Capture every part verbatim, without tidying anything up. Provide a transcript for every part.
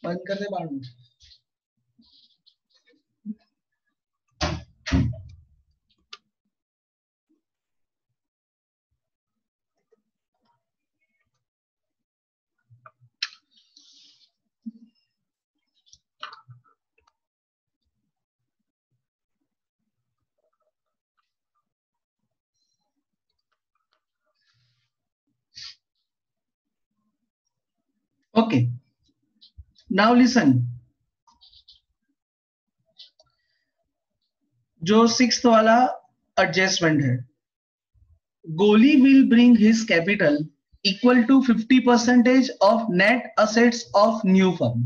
बंद कर दे बाणू। Okay, now listen. जो सिक्स्थ वाला एडजस्टमेंट है, Goli will bring his capital equal to fifty percentage of net assets of new firm.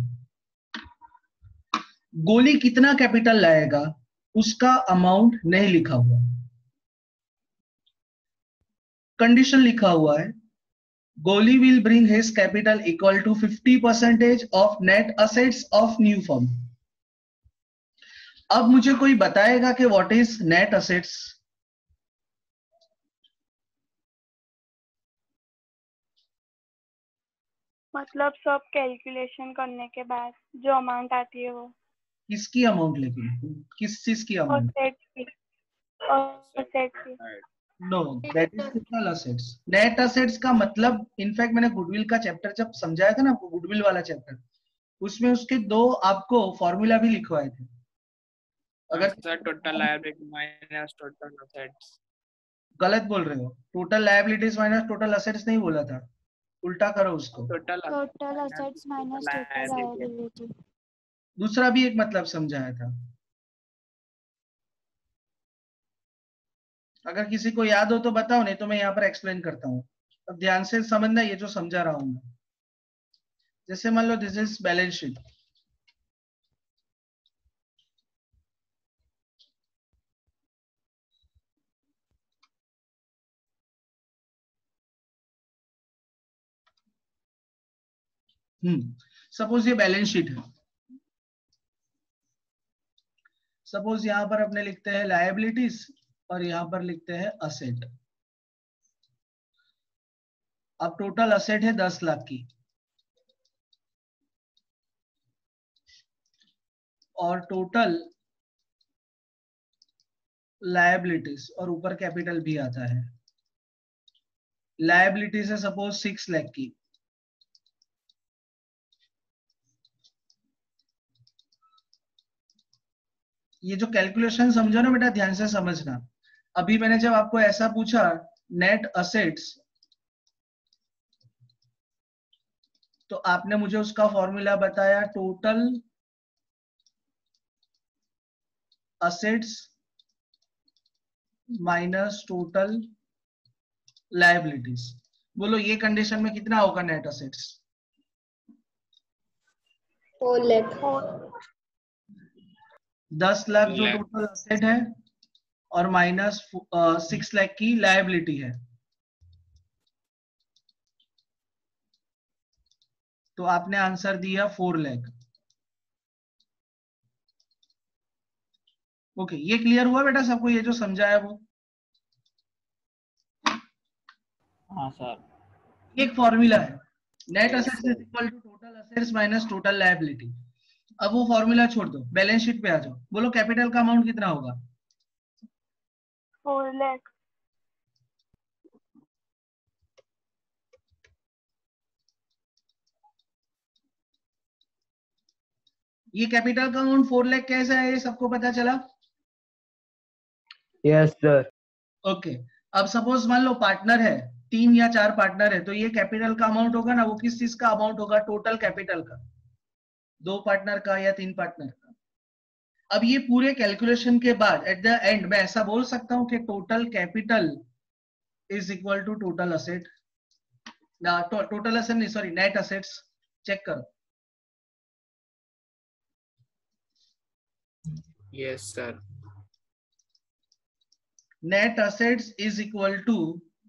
Goli कितना कैपिटल लाएगा उसका अमाउंट नहीं लिखा हुआ, कंडीशन लिखा हुआ है Goli will bring his capital equal to fifty percentage of net assets of new firm. अब मुझे कोई बताएगा कि व्हाट इज नेट असेट्स? मतलब सब कैलकुलेशन करने के बाद जो अमाउंट आती है वो। किसकी अमाउंट? लेकिन किस चीज की amount? No, that is total assets. Net assets का मतलब, इनफैक्ट मैंने गुडविल का चैप्टर जब समझाया था ना आपको, गुडविल वाला चैप्टर, उसमें उसके दो आपको फॉर्मूला भी लिखवाए थे। अगर total liability minus total assets. गलत बोल रहे हो, total liabilities minus total assets नहीं बोला था, उल्टा करो उसको। Total assets minus total liability. दूसरा भी एक मतलब समझाया था, अगर किसी को याद हो तो बताओ, नहीं तो मैं यहाँ पर एक्सप्लेन करता हूँ। अब ध्यान से समझना ये जो समझा रहा हूं मैं। जैसे मान लो this is balance sheet, hmm suppose ये बैलेंस शीट है। सपोज यहां पर अपने लिखते हैं लायबिलिटीज और यहां पर लिखते हैं असेट। अब टोटल असेट है दस लाख की और टोटल लायबिलिटीज, और ऊपर कैपिटल भी आता है। लायबिलिटीज है सपोज सिक्स लाख की, ये जो कैलकुलेशन समझो ना बेटा, ध्यान से समझना। अभी मैंने जब आपको ऐसा पूछा नेट असेट्स, तो आपने मुझे उसका फॉर्मूला बताया total assets minus total liabilities. बोलो ये कंडीशन में कितना होगा नेट असेट्स? फोर लाख। दस लाख जो टोटल असेट है और माइनस सिक्स लाख की लायबिलिटी है, तो आपने आंसर दिया फोर लाख। ओके, ये क्लियर हुआ बेटा सबको, ये जो समझाया वो? हाँ सर। एक फॉर्मूला है net assets is equal to total assets minus total liability. अब वो फॉर्मूला छोड़ दो, बैलेंस शीट पे आ जाओ। बोलो कैपिटल का अमाउंट कितना होगा? फोर लाख। ये कैपिटल का अमाउंट फोर लाख कैसे है, ये सबको पता चला? Yes sir. ओके, अब सपोज मान लो पार्टनर है, तीन या चार पार्टनर है, तो ये कैपिटल का अमाउंट होगा ना, वो किस चीज का अमाउंट होगा? टोटल कैपिटल का, दो पार्टनर का या तीन पार्टनर का। अब ये पूरे कैलकुलेशन के बाद एट द एंड मैं ऐसा बोल सकता हूं कि total capital is equal to total asset ना, टोटल असेट नहीं, सॉरी, नेट असेट्स। चेक करो। Yes sir. Net assets is equal to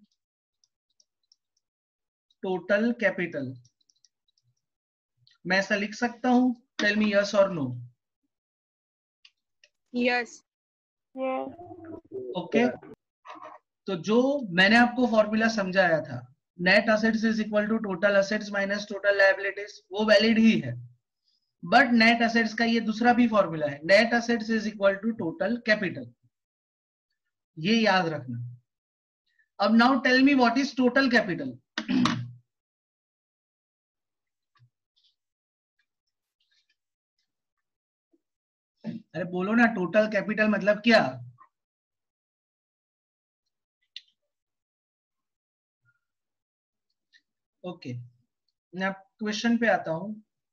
total capital. मैं ऐसा लिख सकता हूं? टेल मी यस और नो। यस। ओके, तो जो मैंने आपको फॉर्मूला समझाया था, net assets is equal to total assets minus total liabilities, वो वैलिड ही है। बट नेट असेट्स का ये दूसरा भी फॉर्मूला है, net assets is equal to total capital, ये याद रखना। अब now tell me what is total capital. अरे बोलो ना, टोटल कैपिटल मतलब क्या? Okay okay. मैं क्वेश्चन पे आता हूं।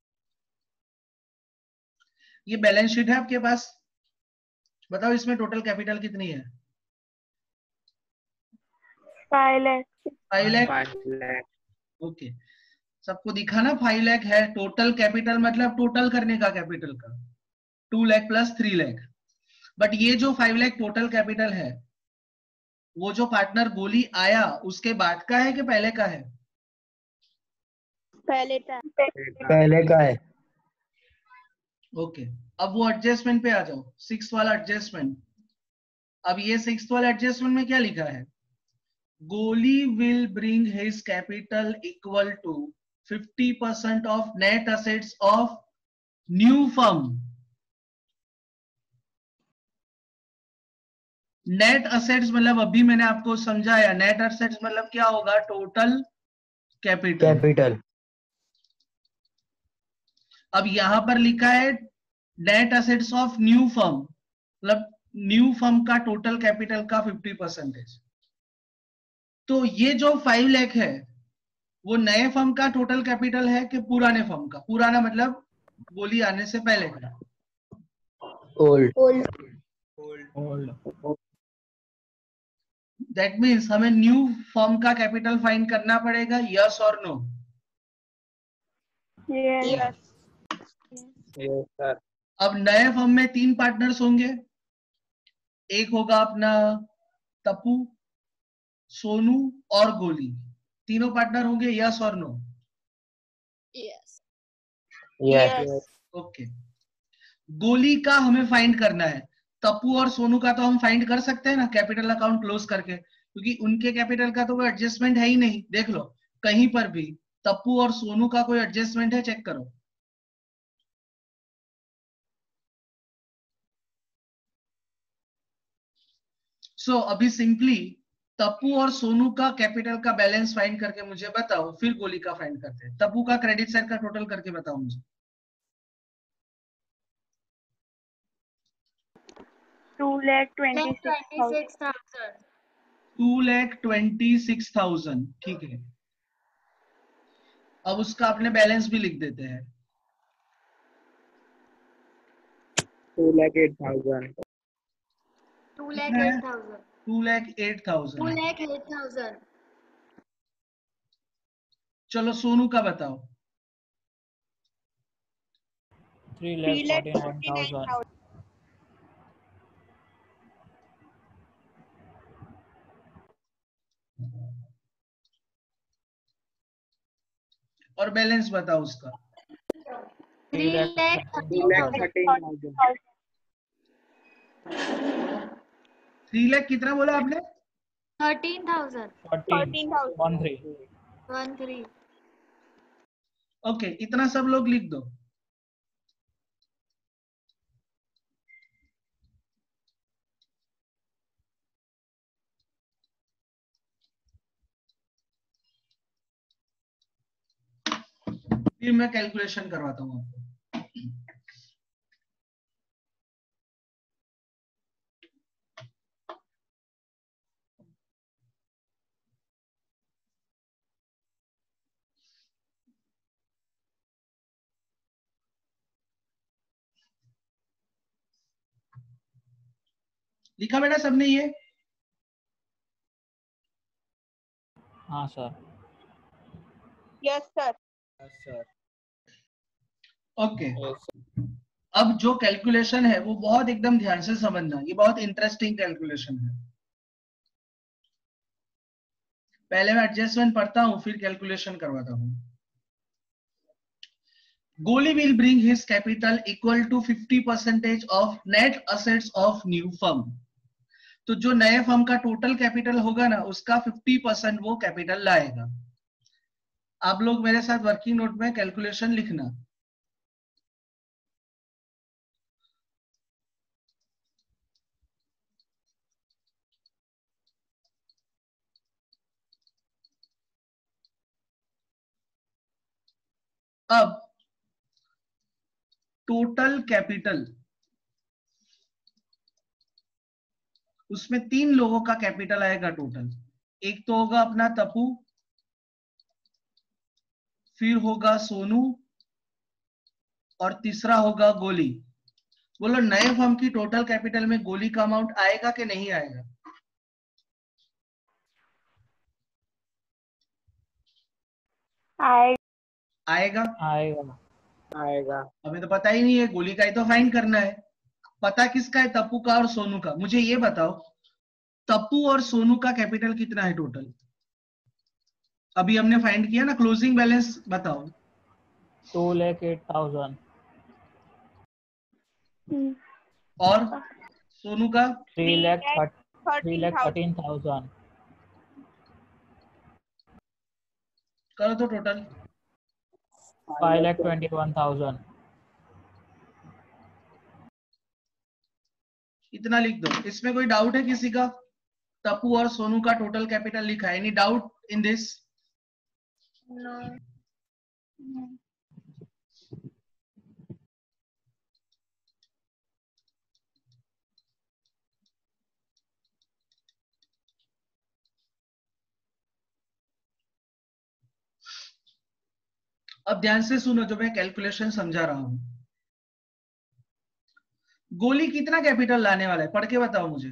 ये बैलेंस शीट है आपके पास, बताओ इसमें टोटल कैपिटल कितनी है? Five lakh five lakh five lakh okay, सबको दिखा ना, फाइव लाख है टोटल कैपिटल, मतलब टोटल करने का कैपिटल का, two lakh plus three lakh. But ये जो फाइव लाख टोटल कैपिटल है, वो जो पार्टनर गोली आया उसके बाद का है कि पहले का है? पहले का पहले का है। Okay okay. अब वो एडजस्टमेंट पे आ जाओ, सिक्स वाला एडजस्टमेंट। अब ये सिक्स वाला एडजस्टमेंट में क्या लिखा है? Goli will bring his capital equal to fifty percent of net assets of new firm. Net assets मतलब अभी मैंने आपको समझाया, नेट असेट्स मतलब क्या होगा? Total capital. कैपिटल। अब यहां पर लिखा है net assets of new firm, मतलब न्यू फर्म का टोटल कैपिटल का फिफ्टी परसेंटेज। तो ये जो फाइव लाख है वो नए फर्म का टोटल कैपिटल है कि पुराने फर्म का? पुराना मतलब गोली आने से पहले का। ओल्ड। ओल्ड दैट मीन्स हमें न्यू फर्म का कैपिटल फाइंड करना पड़ेगा, यस और नो? Yes yes sir. अब नए फर्म में तीन पार्टनर्स होंगे, एक होगा अपना तप्पू, सोनू और गोली, तीनों पार्टनर होंगे, यस और नो? Yes yes. ओके, गोली का हमें फाइंड करना है, तप्पू और सोनू का तो हम फाइंड कर सकते हैं ना कैपिटल अकाउंट क्लोज करके, क्योंकि उनके कैपिटल का तो कोई एडजस्टमेंट है ही नहीं। देख लो कहीं पर भी तप्पू और सोनू का कोई एडजस्टमेंट है, चेक करो। सो so, अभी सिंपली तप्पू और सोनू का कैपिटल का बैलेंस फाइंड करके मुझे बताओ, फिर गोली का फाइंड करते हैं। तप्पू का क्रेडिट साइड का टोटल करके बताओ मुझे। Two lakh twenty six thousand two lakh twenty six thousand ठीक है। अब उसका अपने बैलेंस भी लिख देते हैं। Two lakh eight thousand two lakh eight thousand two lakh eight two thousand lakh eight thousand चलो सोनू का बताओ। Three lakh forty nine thousand और बैलेंस बताओ उसका। Three lakh three lakh thirteen thousand three lakh कितना बोला आपने? Thirteen thousand fourteen one three one three okay, इतना सब लोग लिख दो। फिर मैं कैलकुलेशन करवाता हूं आपको। लिखा बेटा सबने ये? हाँ sir. Yes sir sir okay, अब जो कैलकुलेशन है वो बहुत एकदम ध्यान से समझना, ये बहुत इंटरेस्टिंग कैलकुलेशन है। पहले मैं एडजस्टमेंट पढ़ता हूं फिर कैलकुलेशन करवाता हूं। Goli will bring his capital equal to fifty percentage of net assets of new firm. तो जो नए फर्म का टोटल कैपिटल होगा ना, उसका फिफ्टी परसेंट वो कैपिटल लाएगा। आप लोग मेरे साथ वर्किंग नोट में कैलकुलेशन लिखना। अब टोटल कैपिटल, उसमें तीन लोगों का कैपिटल आएगा टोटल। एक तो होगा अपना तपू, फिर होगा सोनू, और तीसरा होगा गोली। बोलो नए फर्म की टोटल कैपिटल में गोली का अमाउंट आएगा कि नहीं आएगा? आए आएगा। आएगा। आएगा। हमें तो पता ही नहीं है, गोली का ही तो फाइंड करना है। पता किसका है? तप्पू का और सोनू का। मुझे ये बताओ, तप्पू और सोनू का कैपिटल कितना है टोटल? अभी हमने फाइंड किया ना, क्लोजिंग बैलेंस बताओ। Two lakh eight thousand. और सोनू का? Three lakh three lakh thirteen thousand. करो तो total. Five lakh twenty one thousand. इतना लिख दो। इसमें कोई डाउट है किसी का? तप्पू और सोनू का टोटल कैपिटल लिखा है। Any doubt in this? No. अब ध्यान से सुनो जो मैं कैलकुलेशन समझा रहा हूं। गोली कितना कैपिटल लाने वाला है? पढ़ के बताओ मुझे।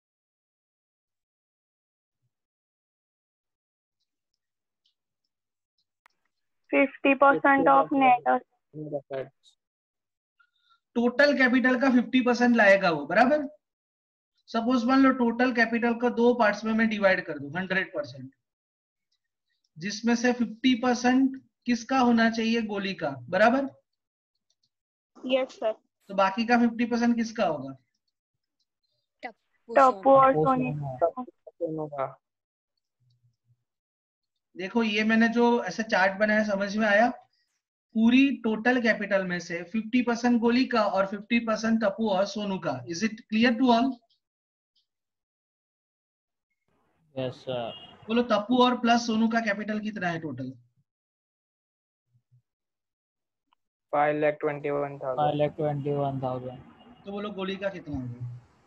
Fifty percent of net. Total capital का फिफ्टी परसेंट लाएगा वो, बराबर। सपोज मान लो टोटल कैपिटल को दो पार्ट्स में मैं डिवाइड कर दूं, हंड्रेड परसेंट, जिसमें से फिफ्टी परसेंट किसका होना चाहिए? गोली का, बराबर। Yes sir. तो बाकी का फिफ्टी परसेंट किसका होगा? टप्पू और वो सोनी। सोनू का। देखो ये मैंने जो ऐसा चार्ट बनाया, समझ में आया? पूरी टोटल कैपिटल में से फिफ्टी परसेंट गोली का और फिफ्टी परसेंट टप्पू और सोनू का। Is it clear to all? Yes sir. बोलो तप्पू और प्लस सोनू का कैपिटल कितना है total? Five lakh twenty one five thousand. Lakh twenty one thousand. तो बोलो गोली का कितना होगा?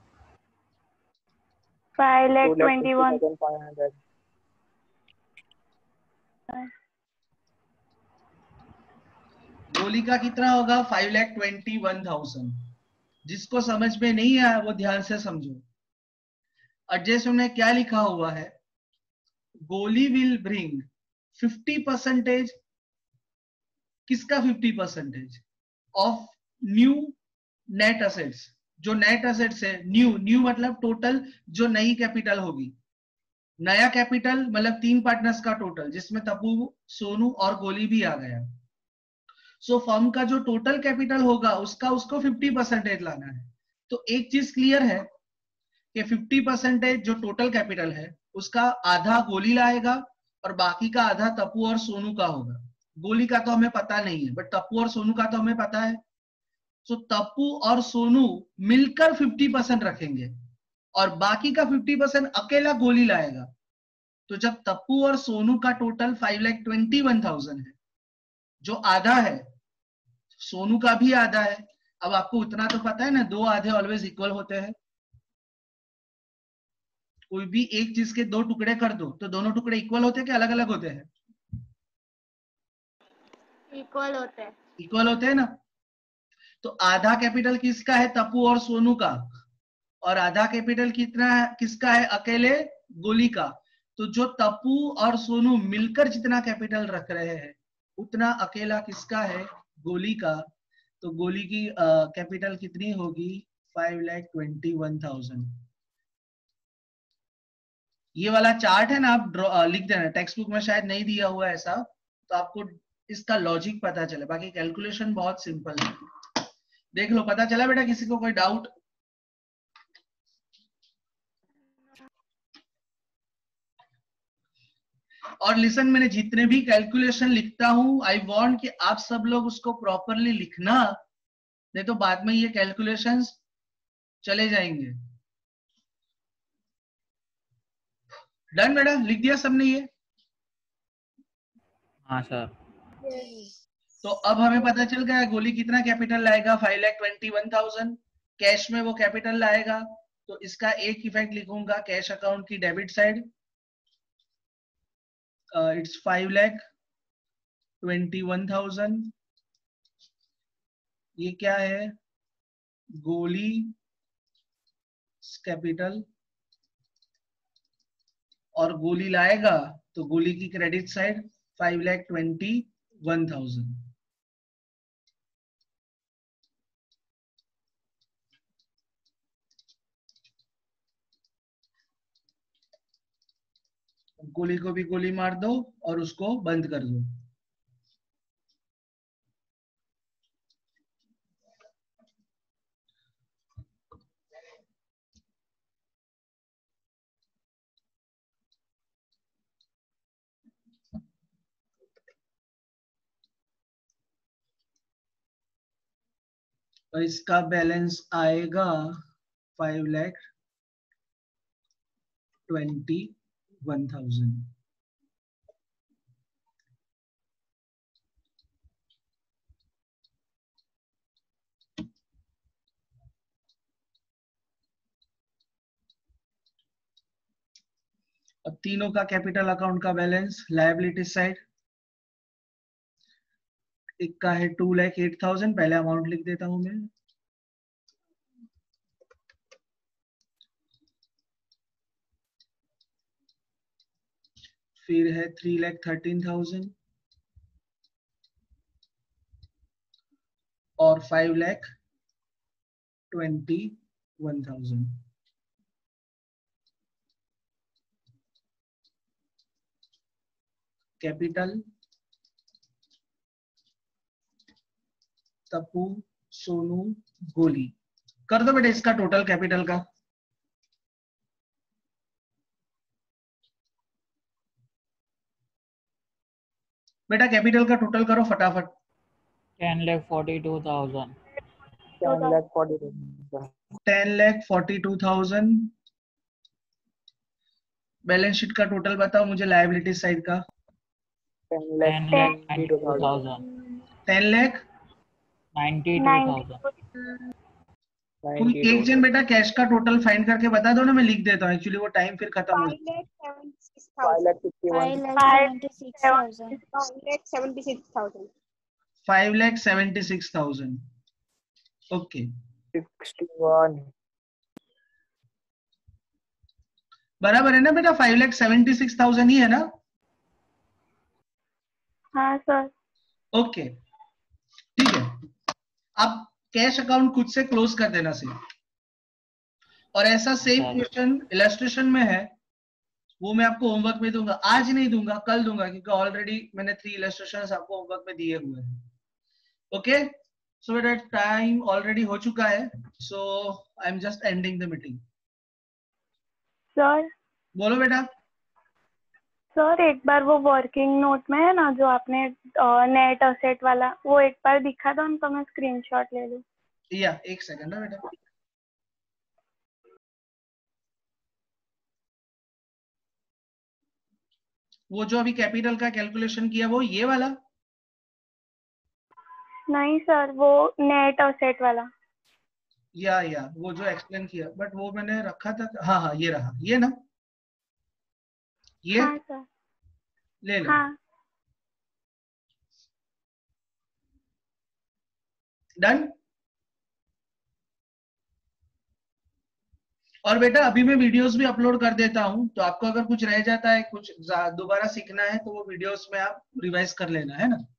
Five lakh two lakh twenty fifty one. Thousand five hundred. Goli का कितना होगा? Five lakh twenty one thousand. जिसको समझ में नहीं आया वो ध्यान से समझो। एडजस्ट में क्या लिखा हुआ है? Goli will bring fifty percentage. किसका fifty percentage? Of new net assets. जो नेट असेट्स है, न्यू न्यू मतलब टोटल जो नई कैपिटल होगी। नया कैपिटल मतलब तीन पार्टनर्स का टोटल, जिसमें तप्पू, सोनू और गोली भी आ गया। सो फर्म का जो टोटल कैपिटल होगा उसका उसको फिफ्टी परसेंटेज लाना है। तो एक चीज क्लियर है कि फिफ्टी परसेंटेज जो टोटल कैपिटल है उसका आधा गोली लाएगा और बाकी का आधा तप्पू और सोनू का होगा। गोली का तो हमें पता नहीं है, बट तप्पू और सोनू का तो हमें पता है। सो तप्पू और सोनू मिलकर फिफ्टी परसेंट रखेंगे और बाकी का फिफ्टी परसेंट अकेला गोली लाएगा। तो जब तप्पू और सोनू का total five lakh twenty one thousand है, जो आधा है, सोनू का भी आधा है। अब आपको उतना तो पता है ना, दो आधे ऑलवेज इक्वल होते हैं। कोई भी एक चीज के दो टुकड़े कर दो तो दोनों टुकड़े इक्वल होते हैं कि अलग अलग होते हैं? इक्वल होते हैं। इक्वल होते हैं ना। तो आधा कैपिटल किसका है? तप्पू और सोनू का। और आधा कैपिटल कितना है? किसका है? अकेले गोली का। तो जो तप्पू और सोनू मिलकर जितना कैपिटल रख रहे हैं उतना अकेला किसका है? गोली का। तो गोली की कैपिटल कितनी होगी? Five lakh twenty one thousand. ये वाला चार्ट है ना, आप लिख देना। टेक्स्ट बुक में शायद नहीं दिया हुआ है ऐसा, तो आपको इसका लॉजिक पता चले। बाकी कैलकुलेशन बहुत सिंपल है, देख लो। पता चला बेटा किसी को कोई डाउट? और लिसन, मैंने जितने भी कैलकुलेशन लिखता हूं आई वांट कि आप सब लोग उसको प्रॉपरली लिखना, नहीं तो बाद में ये कैलकुलेशंस चले जाएंगे। डन बेटा? लिख दिया सबने ये? हाँ सर। तो अब हमें पता चल गया गोली कितना कैपिटल लाएगा, five lakh twenty one thousand. Cash में वो कैपिटल लाएगा, तो इसका एक इफेक्ट लिखूंगा कैश अकाउंट की debit side, it's five lakh twenty one thousand. ये क्या है, गोली कैपिटल, और गोली लाएगा तो गोली की credit side five lakh twenty one thousand. Goli को भी गोली मार दो और उसको बंद कर दो। और इसका बैलेंस आएगा five lakh twenty one thousand. अब तीनों का कैपिटल अकाउंट का बैलेंस लायबिलिटी साइड, एक का है टू लैख एट थाउजेंड, पहले अमाउंट लिख देता हूं मैं, फिर है थ्री लैख थर्टीन थाउजेंड और five lakh twenty one thousand. Capital Tappu Sonu Goli, कर दो बेटा इसका टोटल कैपिटल का। बेटा कैपिटल का टोटल करो फटाफट। Ten lakh forty two thousand. Ten lakh forty two ten lakh forty two thousand. Balance sheet का टोटल बताओ मुझे लायबिलिटी साइड का। Ten lakh ten lakh ninety two thousand thousand. Ten lakh ninety two thousand. कोई एक जन बेटा कैश का टोटल फाइंड करके बता दो ना, मैं लिख देता हूँ, एक्चुअली वो टाइम फिर खत्म हो जाता है। Five lakh fifty one Five lakh seventy-six thousand. Five lakh seventy six thousand. Okay sixty one. बराबर है ना बेटा, five lakh seventy six thousand ही है ना। हाँ सर। ओके ठीक है, अब कैश अकाउंट खुद से क्लोज कर देना सिर्फ। और ऐसा सेम क्वेश्चन इलस्ट्रेशन में है, वो मैं आपको होमवर्क में दूंगा, आज नहीं दूंगा कल दूंगा, क्योंकि ऑलरेडी मैंने थ्री इलस्ट्रेशंस आपको होमवर्क में दिए हुए हैं। ओके सो बेटा टाइम ऑलरेडी हो चुका है, so I am just ending the meeting. Sir बोलो बेटा। सर एक बार वो वर्किंग नोट में है ना जो आपने नेट असेट वाला, वो एक बार दिखा दो उनको, मैं स्क्रीनशॉट ले लूं। या एक सेकंड ना बेटा, वो जो अभी कैपिटल का कैलकुलेशन किया वो ये वाला? नहीं सर, वो नेट असेट वाला। या या वो जो एक्सप्लेन किया, बट वो मैंने रखा था। हाँ हाँ ये रहा, ये ना, ये हाँ सर। ले लो। हाँ डन। और बेटा अभी मैं वीडियोस भी अपलोड कर देता हूं, तो आपको अगर कुछ रह जाता है, कुछ दोबारा सीखना है, तो वो वीडियोस में आप रिवाइज कर लेना, है ना।